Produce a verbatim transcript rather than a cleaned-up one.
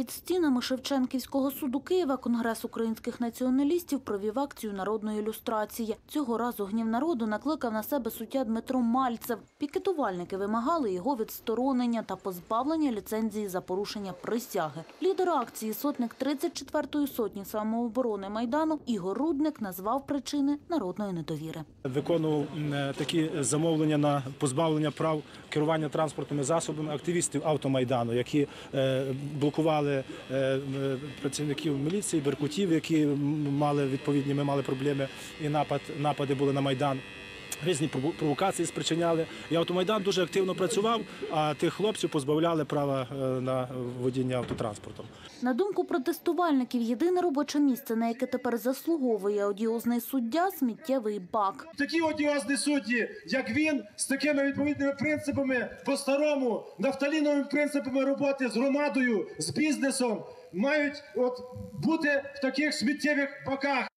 Під стінами Шевченківського суду Києва Конгрес українських націоналістів провів акцію народної люстрації. Цього разу гнів народу накликав на себе суддя Дмитро Мальцев. Пікетувальники вимагали його відсторонення та позбавлення ліцензії за порушення присяги. Лідер акції, сотник тридцять четвертої сотні самооборони Майдану Ігор Рудник назвав причини народної недовіри. Виконував такі замовлення на позбавлення прав керування транспортними засобами активістів автомайдану, які блокували працівників міліції, беркутів, які мали відповідні, ми мали проблеми, і напад, напади були на Майдан. Різні провокації спричиняли. І автомайдан дуже активно працював, а тих хлопців позбавляли права на водіння автотранспортом. На думку протестувальників, єдине робоче місце, на яке тепер заслуговує одіозний суддя – сміттєвий бак. Такі одіозні судді, як він, з такими відповідними принципами по-старому, нафталіновими принципами роботи з громадою, з бізнесом, мають от бути в таких сміттєвих баках.